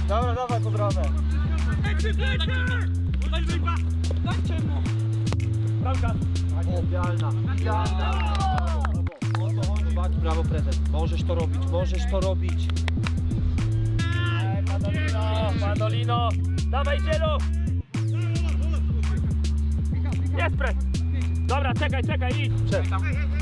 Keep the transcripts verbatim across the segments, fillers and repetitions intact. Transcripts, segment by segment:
Dobra, dawaj pod ramę. Dajcie mu! Bramka. Idealna. Idealna. Brawo, brawo prezent. Możesz to robić, możesz to robić. Padolino, Padolino! Dawaj Zielu! Jest pres! Dobra, czekaj, czekaj, idź! Czekaj.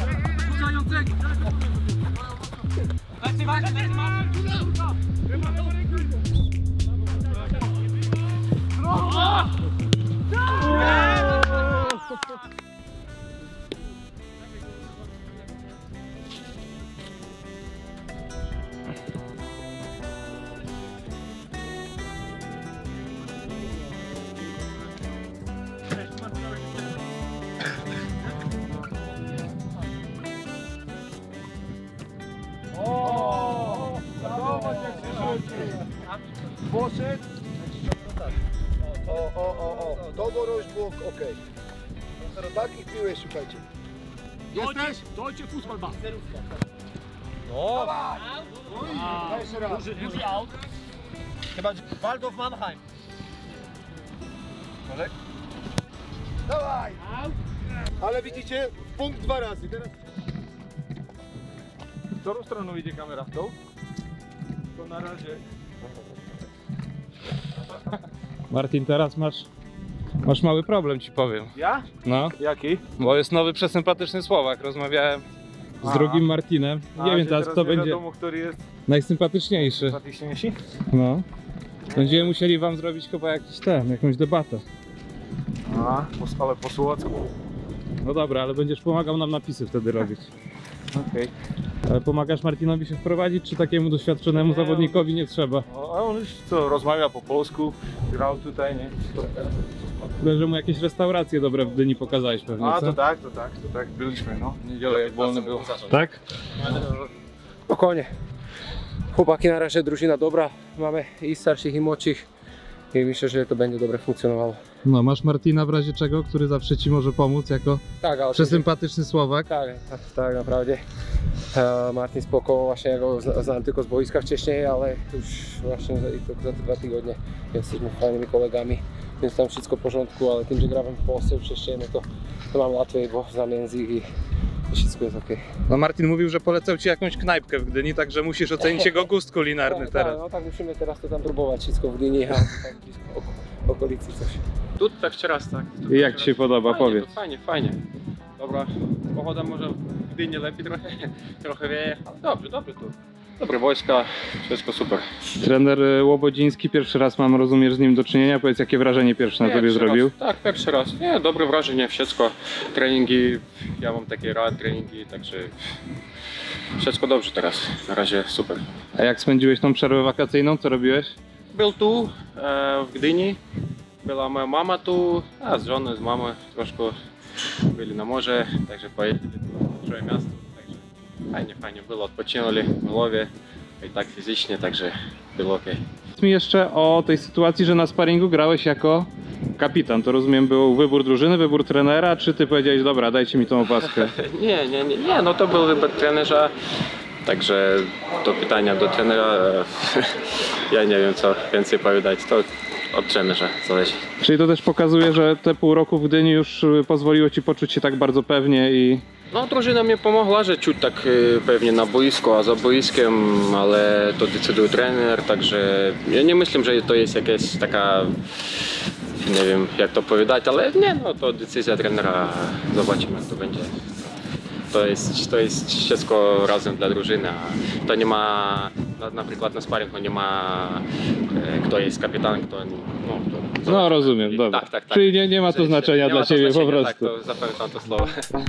O, zobacz jak się rzuci. Poszedł. O, o, o, o. Doborość było ok. Tak i piłeś, słuchajcie. Jesteś? Dojcie fußball ba. No. Daj jeszcze raz. Duży aut. Chyba Waldorf Mannheim. Może? Dawaj. Ale widzicie, punkt dwa razy. Teraz... W którą stroną idzie kamera? W tą? To na razie. Martin, teraz masz, masz mały problem, ci powiem. Ja? No, Jaki? bo jest nowy, przesympatyczny Słowak. Rozmawiałem z Aha. drugim Martinem. A, Nie wiem że teraz, kto nie będzie wiadomo, który jest najsympatyczniejszy. sympatyczniejszy. No. Będziemy musieli wam zrobić chyba jakiś ten, jakąś debatę. A, po- ale po słodku. No dobra, ale będziesz pomagał nam napisy wtedy robić. Okej. Ale pomagasz Martinowi się wprowadzić, czy takiemu doświadczonemu Nie, zawodnikowi nie trzeba? A on już co, rozmawia po polsku, grał tutaj, nie? Chyba, że mu jakieś restauracje dobre w Gdyni pokazałeś pewnie, A, co? to tak, to tak, to tak, byliśmy, no. W niedzielę jak wolne było. Tak? Spokojnie. Chłopaki, na razie drużyna dobra. Mamy i starszych, i młodszych. I myślę, że to będzie dobrze funkcjonowało. No, masz Martina w razie czego, który zawsze ci może pomóc jako Tak, ale przesympatyczny Słowak. tak, tak, tak naprawdę. E, Martin spoko, właśnie ja go zna- znałem tylko z boiska wcześniej, ale już właśnie za, tylko za te dwa tygodnie jesteśmy fajnymi kolegami, więc tam wszystko w porządku, ale tym, że grałem w Polsce wcześniej, no to, to mam łatwiej, bo znam język i, i wszystko jest ok. No Martin mówił, że polecał ci jakąś knajpkę w Gdyni, także musisz ocenić jego gust kulinarny Tak, teraz. tak, no tak musimy teraz to tam próbować wszystko w Gdyni, a tam gdzieś w okolicy coś. Tu pierwszy raz, tak. Tu I jak pierwszy ci się raz. podoba, Fajnie, powiedz. to Fajnie, fajnie. Dobra, pogoda może w Gdyni lepiej trochę, trochę wieje. Dobrze, dobrze tu. Dobre wojska, wszystko super. Trener y, Łobodziński, pierwszy raz mam, rozumiesz, z nim do czynienia. Powiedz, jakie wrażenie pierwsze na tobie Pierwszy zrobił? Raz, tak, pierwszy raz. Nie, dobre wrażenie, wszystko. Treningi, ja mam takie rad treningi, także wszystko dobrze teraz. Na razie super. A jak spędziłeś tą przerwę wakacyjną, co robiłeś? Był tu, e, w Gdyni. Była moja mama tu, a z żoną, z mamą troszkę byli na morze, także pojechali w swoje miasto. Także fajnie, fajnie było, odpoczynęli w głowie i tak fizycznie, także było ok. Powiedz mi jeszcze o tej sytuacji, że na sparingu grałeś jako kapitan. To rozumiem, był wybór drużyny, wybór trenera, czy ty powiedziałeś, dobra, dajcie mi tą opaskę? Nie, nie, nie, nie, no to był wybór trenerza, także do pytania do trenera, ja nie wiem co więcej powiedzieć, to od trenerza zależy. Czyli to też pokazuje, że te pół roku w Gdyni już y, pozwoliło ci poczuć się tak bardzo pewnie i... No, drużyna mi pomogła, że czuć tak e, pewnie na boisku, a za boiskiem, ale to decyduje trener, także ja nie myślę, że to jest jakaś taka, nie wiem jak to powiedzieć, ale nie, no to decyzja trenera, zobaczymy jak to będzie. To jest, to jest wszystko razem dla drużyny, a to nie ma, na, na przykład na sparingu nie ma e, kto jest kapitan, kto no, to No rozumiem, dobra. Tak, tak, tak. Czyli nie, nie ma to Że- znaczenia nie dla ma to ciebie znaczenia, po prostu. Tak, to zapamiętam to słowo.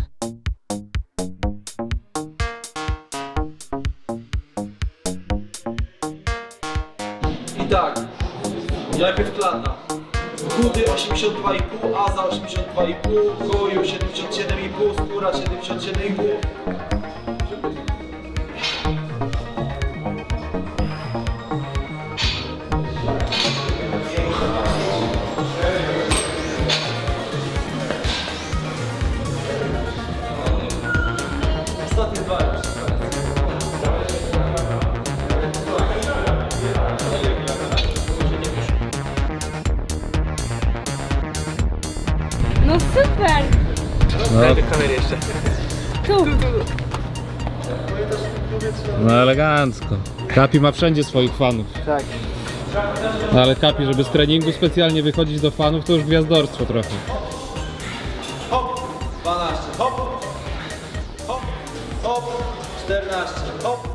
I tak, najpierw klata. Chudy osiemdziesiąt dwa i pół, Aza osiemdziesiąt dwa i pół, Goju siedemdziesiąt siedem i pół, Skóra siedemdziesiąt siedem i pół. Ostatnie dwa już. Daj do kamery jeszcze. No elegancko. Kapi ma wszędzie swoich fanów. Tak. No ale Kapi, żeby z treningu specjalnie wychodzić do fanów, to już gwiazdorstwo trochę. Hop, dwanaście, hop, hop, hop, czternaście, hop.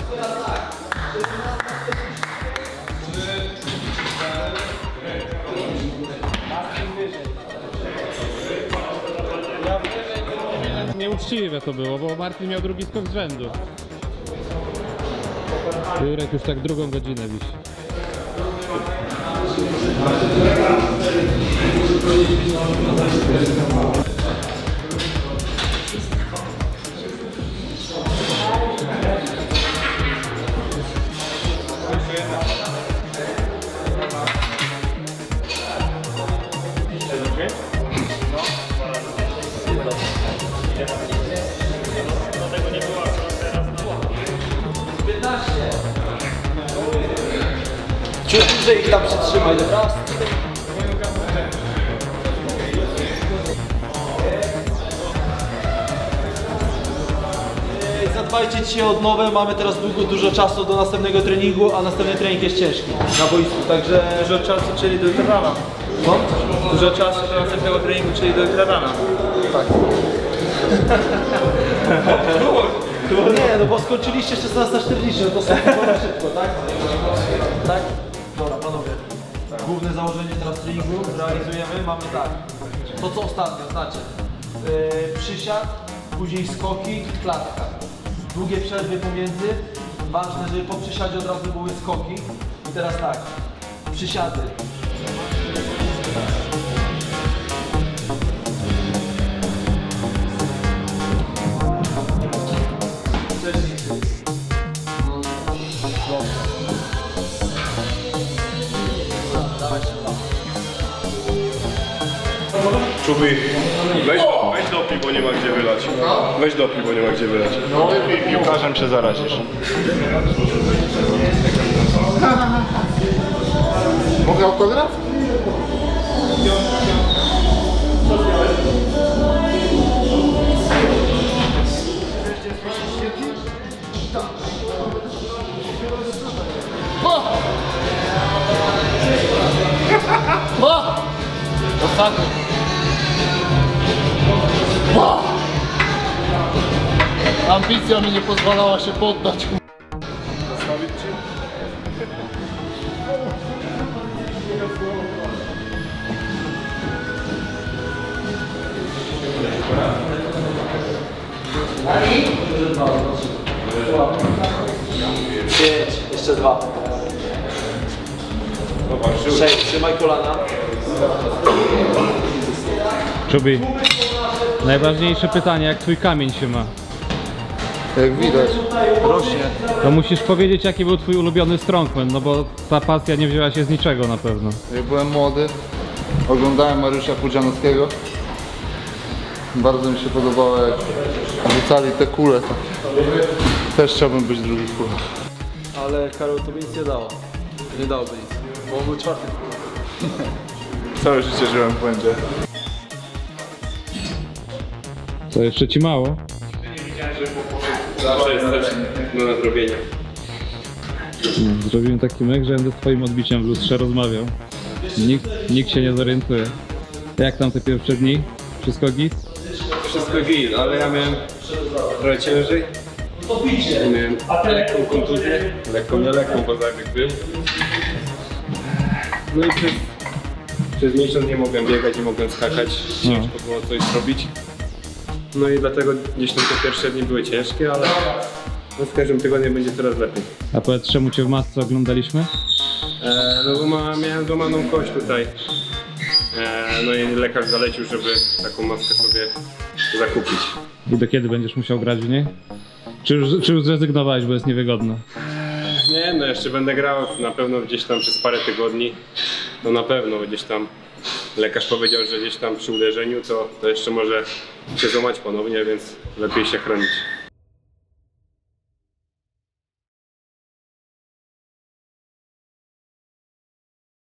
Nieuczciwe to było, bo Martin miał drugi skok z rzędu. Jurek już tak drugą godzinę wisi. Ciut dłużej ich tam przytrzymaj, dobra? Ej, Zadbajcie dzisiaj o odnowę, mamy teraz długo, dużo czasu do następnego treningu, a następny trening jest ciężki na boisku, także... Dużo czasu, czyli do jutra rana. Co? Dużo czasu do następnego treningu, czyli do jutra rana. Nie, no bo skończyliście szesnasta czterdzieści, no to sobie powiem szybko, tak? Tak? Dobra, panowie. Główne założenie teraz treningu realizujemy, mamy tak. To co ostatnio, znacie. Yy, przysiad, później skoki, klatka. Długie przerwy pomiędzy. Ważne, żeby po przysiadzie od razu były skoki. I teraz tak. Przysiady. Czuby, weź, do, weź dopij, bo nie ma gdzie wylać. Weź dopij, bo nie ma gdzie wylać. No i piłkarzem się zarazisz. Mogę autograf? Ostatni. Ambicja mi nie pozwalała się poddać. Pięć, jeszcze dwa. Sześć, trzymaj kolana. Czubi, najważniejsze pytanie, jak twój kamień się ma? Jak widać. Rośnie. To musisz powiedzieć, jaki był twój ulubiony strongman, no bo ta pasja nie wzięła się z niczego na pewno. Jak byłem młody, oglądałem Mariusza Pudzianowskiego. Bardzo mi się podobało, jak rzucali te kule. Też chciałbym być drugi w kulach. Ale Karol, to by nic nie dało. Nie dałoby nic, bo on był czwarty. Całe życie żyłem w błędzie. To jeszcze ci mało? Zawsze jest coś do nadrobienia. No, zrobiłem taki myk, że będę z twoim odbiciem w lustrze rozmawiał. Nikt, nikt się nie zorientuje. Jak tam te pierwsze dni? Wszystko git? Wszystko git, ale ja miałem trochę ciężej. Miałem lekką kontuzję, lekką, nie lekką, bo zabieg był. No i przez, przez miesiąc nie mogłem biegać, nie mogłem skakać, ciężko było coś zrobić. No i dlatego gdzieś tam te pierwsze dni były ciężkie, ale no z każdym tygodniem będzie coraz lepiej. A powiedz, czemu cię w masce oglądaliśmy? E, no bo ma, miałem złamaną kość tutaj. E, no i lekarz zalecił, żeby taką maskę sobie zakupić. I do kiedy będziesz musiał grać w niej? Czy już, czy już zrezygnowałeś, bo jest niewygodne? Nie, no jeszcze będę grał na pewno gdzieś tam przez parę tygodni. No na pewno gdzieś tam lekarz powiedział, że gdzieś tam przy uderzeniu to, to jeszcze może się złamać ponownie, więc lepiej się chronić.